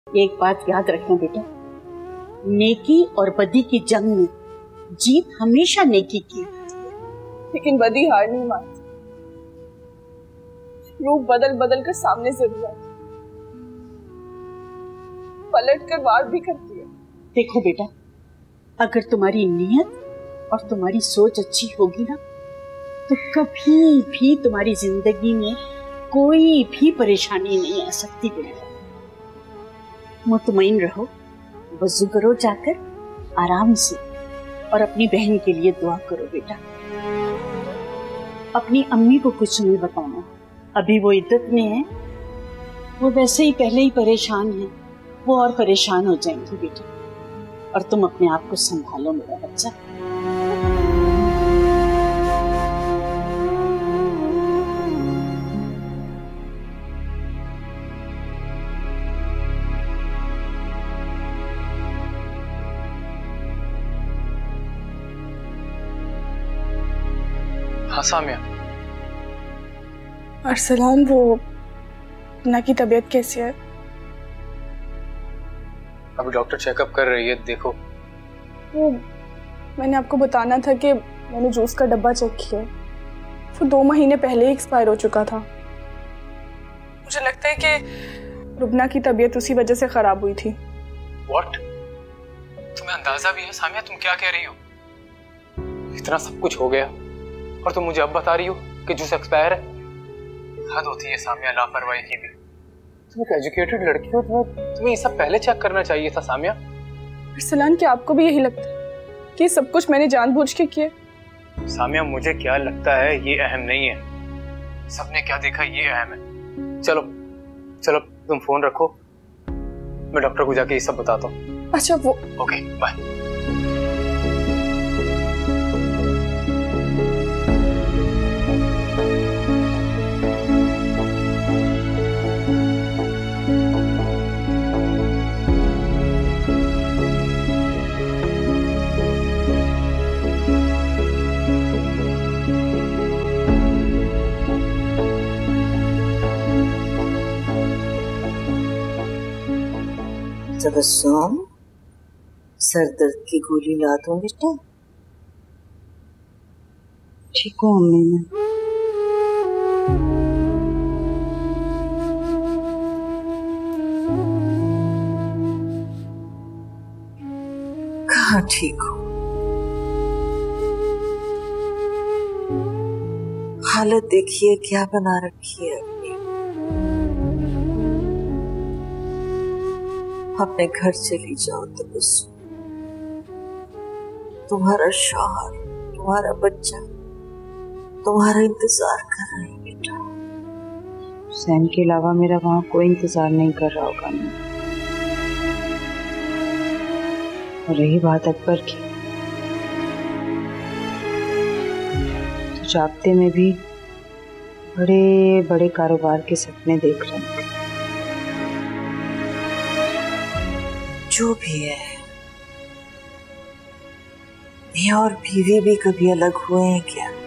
एक बात याद रखना बेटा, नेकी और बदी की जंग में जीत हमेशा नेकी की, लेकिन बदी हार नहीं मानती, रूप बदल बदल कर सामने जरूर आती, पलट कर वार भी करती है। देखो बेटा, अगर तुम्हारी नीयत और तुम्हारी सोच अच्छी होगी ना, तो कभी भी तुम्हारी जिंदगी में कोई भी परेशानी नहीं आ सकती बेटा। मुतमईन रहो, वजू करो जाकर आराम से, और अपनी बहन के लिए दुआ करो बेटा। अपनी अम्मी को कुछ नहीं बताना, अभी वो इद्दत में है, वो वैसे ही पहले ही परेशान है, वो और परेशान हो जाएंगी बेटा। और तुम अपने आप को संभालो मेरा बच्चा। हाँ सामिया। अरसलान, वो ना की तबीयत कैसी है? अभी डॉक्टर चेकअप कर रही है, देखो। वो मैंने आपको बताना था कि मैंने जूस का डब्बा चेक किया, वो 2 महीने पहले ही एक्सपायर हो चुका था। मुझे लगता है कि रुबना की तबीयत उसी वजह से खराब हुई थी। What? तुम्हें अंदाजा भी है सामिया तुम क्या कह रही हो? इतना सब कुछ हो गया और तुम मुझे अब बता रही हो कि जूस एक्सपायर है? हद होती है सामिया लापरवाही की भी। तुम एक एजुकेटेड लड़की हो, तुम्हें ये सब पहले चेक करना चाहिए था सामिया। अरसलान, क्या आपको भी यही लगता है कि सब कुछ मैंने जानबूझ के किया? सामिया, मुझे क्या लगता है ये अहम नहीं है, सबने क्या देखा ये अहम है। चलो चलो तुम फोन रखो, मैं डॉक्टर को जाके ये सब बताता हूँ। अच्छा, वो ओके, बाय। तबस्सुम, सर दर्द की गोली ला दूं बेटा? ठीक हूँ अम्मी मैं। कहाँ ठीक हूँ? हालत देखिए क्या बना रखी है अपनी। अपने घर चली जाओ तबस्सुम, तुम्हारा शौहर, तुम्हारा बच्चा तुम्हारा इंतजार कर रहे हैं बेटा। हुसैन के अलावा मेरा वहां कोई इंतजार नहीं कर रहा होगा नहीं। और रही बात अकबर की, तो जागते में भी बड़े बड़े कारोबार के सपने देख रहे हैं। जो भी है, मियां और बीवी भी कभी अलग हुए हैं क्या?